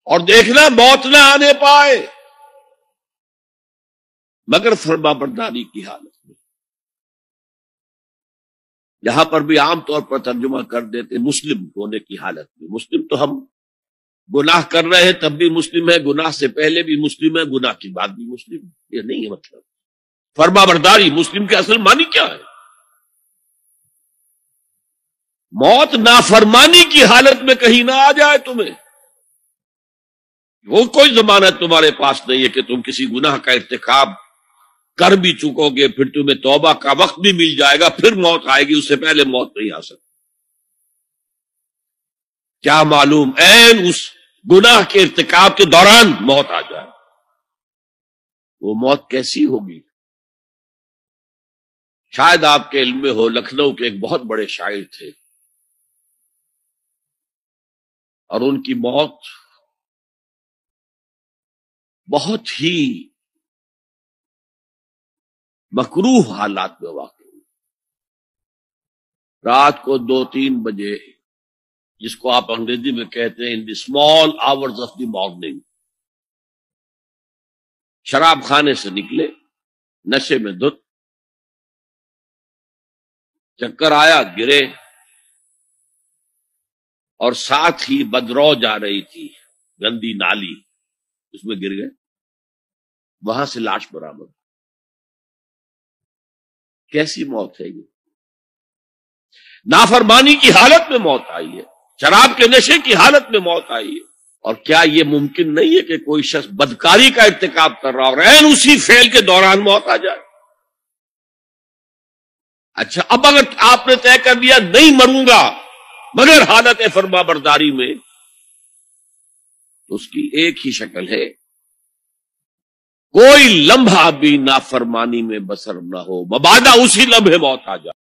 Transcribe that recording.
اور دیکھنا موت نہ آنے پائے مگر فرما برداری کی حالت میں. یہاں پر بھی عام طور پر ترجمہ کر دیتے مسلم ہونے کی حالت میں. مسلم تو ہم گناہ کر رہے ہیں تب بھی مسلم ہے، گناہ سے پہلے بھی مسلم ہے، گناہ کی بعد بھی مسلم ہے. یہ نہیں ہے مطلب. فرما برداری مسلم کے اصل معنی کیا ہے؟ موت نافرمانی کی حالت میں کہیں نہ آ جائے تمہیں. وہ کوئی ضمانت تمہارے پاس نہیں ہے کہ تم کسی گناہ کا ارتکاب کر بھی چکو گے، پھر تمہیں توبہ کا وقت بھی مل جائے گا، پھر موت آئے گی، اس سے پہلے موت نہیں آ سکتی. کیا معلوم عین اس گناہ کے ارتکاب کے دوران موت آ جائے. وہ موت کیسی ہوگی؟ شاید آپ کے علم میں ہو، لکھنؤ کے ایک بہت بڑے شاعر تھے اور ان کی موت بہت ہی مکروہ حالات میں واقع ہوئی. رات کو 2-3 بجے، جس کو آپ انگریزی میں کہتے ہیں in the small hours of the morning, شراب خانے سے نکلے، نشے میں دھت، چکر آیا، گرے، اور ساتھ ہی بدرو جا رہی تھی گندی نالی، اس میں گر گئے. وہاں سے لاش برآمد. کیسی موت ہے یہ؟ نافرمانی کی حالت میں موت آئی ہے، شراب کے نشے کی حالت میں موت آئی ہے. اور کیا یہ ممکن نہیں ہے کہ کوئی شخص بدکاری کا ارتکاب کر رہا اور عین اسی فعل کے دوران موت آ جائے؟ اچھا، اب اگر آپ نے طے کر دیا نہیں مروں گا مگر حالت فرما برداری میں، تو اس کی ایک ہی شکل ہے، کوئی لمحہ بھی نافرمانی میں بسر نہ ہو، مبادا اسی لمحے موت آ جائے.